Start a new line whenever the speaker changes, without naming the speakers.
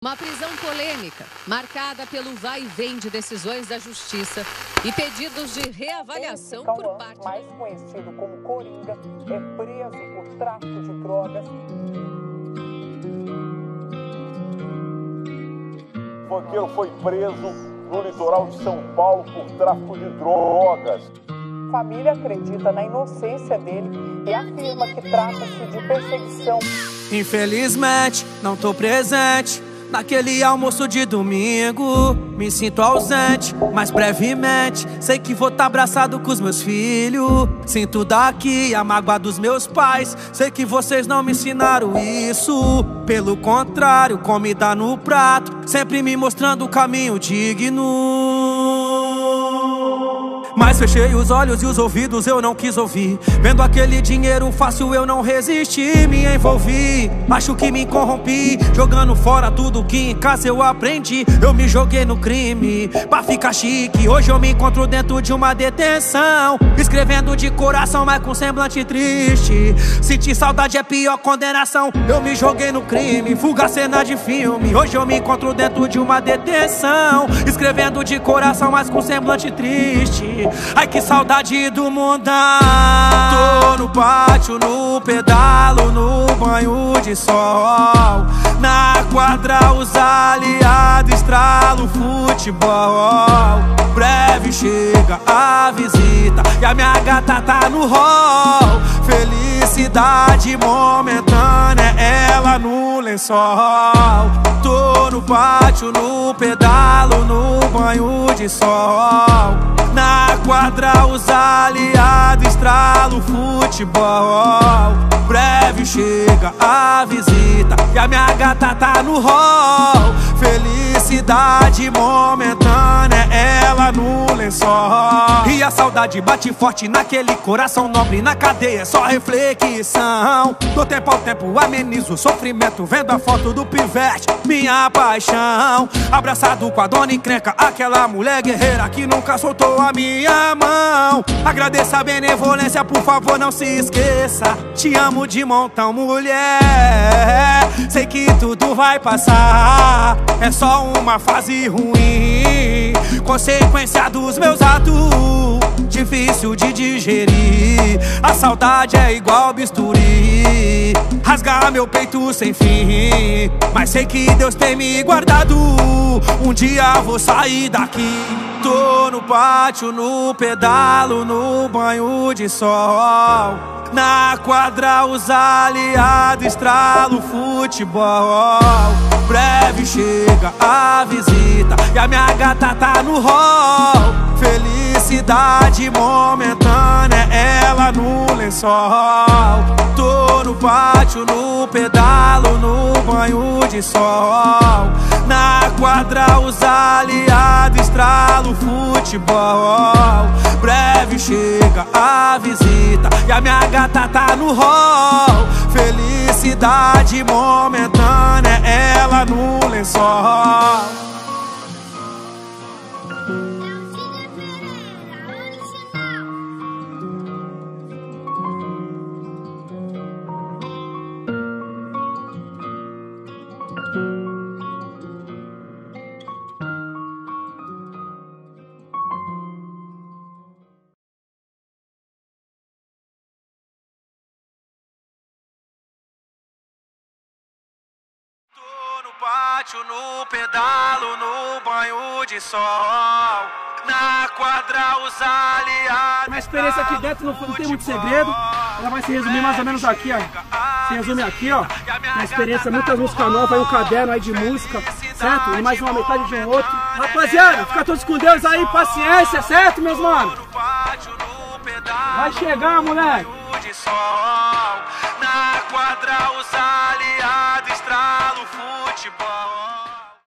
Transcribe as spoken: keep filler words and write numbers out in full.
Uma prisão polêmica, marcada pelo vai e vem de decisões da justiça e pedidos de reavaliação
Esse
por parte...
mais conhecido como Coringa, é preso por tráfico de drogas.
O funkeiro foi preso no litoral de São Paulo por tráfico de drogas.
A família acredita na inocência dele e afirma que trata-se de perseguição.
Infelizmente, não tô presente naquele almoço de domingo. Me sinto ausente, mas brevemente sei que vou tá abraçado com os meus filhos. Sinto daqui a mágoa dos meus pais. Sei que vocês não me ensinaram isso. Pelo contrário, comida no prato, sempre me mostrando o caminho digno. Mas fechei os olhos e os ouvidos, eu não quis ouvir. Vendo aquele dinheiro fácil, eu não resisti, me envolvi. Acho que me corrompi, jogando fora tudo que em casa eu aprendi. Eu me joguei no crime, pra ficar chique. Hoje eu me encontro dentro de uma detenção, escrevendo de coração, mas com semblante triste. Sentir saudade é pior condenação. Eu me joguei no crime, fuga cena de filme. Hoje eu me encontro dentro de uma detenção, escrevendo de coração, mas com semblante triste. Ai, que saudade do mundão. Tô no pátio, no pedalo, no banho de sol. Na quadra os aliados estralam futebol. Breve chega a visita e a minha gata tá no hall. Felicidade momentânea, ela no lençol. Tô no pátio, no pedalo, no banho de sol. Na quadra os aliados estralam futebol. Breve chega a visita e a minha gata tá no hall. Felicidade momentânea, ela no lençol. E a saudade bate forte naquele coração nobre. Na cadeia é só reflexão. Do tempo ao tempo amenizo o sofrimento, vendo a foto do pivete, minha paixão. Abraçado com a dona encrenca, aquela mulher guerreira que nunca soltou a minha mão. Agradeça a benevolência, por favor não se esqueça. Te amo de montão, mulher. Sei que tudo vai passar, é só uma fase ruim, consequência dos meus atos, difícil de digerir. A saudade é igual bisturi, rasgar meu peito sem fim. Mas sei que Deus tem me guardado, um dia vou sair daqui. Tô no pátio, no pedalo, no banho de sol. Na quadra os aliados estralam futebol. Breve chega a visita e a minha gata tá no hall. Felicidade momentânea, ela no lençol. Tô no pátio, no pedalo, no banho de sol. Na quadra os aliados estralam futebol. Breve chega a visita e a minha gata tá no hall. Felicidade momentânea, ela no lençol. Pátio, no pedalo, no banho de sol. Na quadra os aliados.
Minha experiência aqui dentro não, não tem muito segredo. Ela vai se resumir mais ou menos aqui, ó. Se resume aqui, ó. Minha experiência, muitas músicas novas, aí um caderno aí de música, certo? E mais uma metade de um outro. Rapaziada, fica todos com Deus aí, paciência, certo, meus manos? Vai chegar, moleque.
Na quadra os aliados estralam futebol.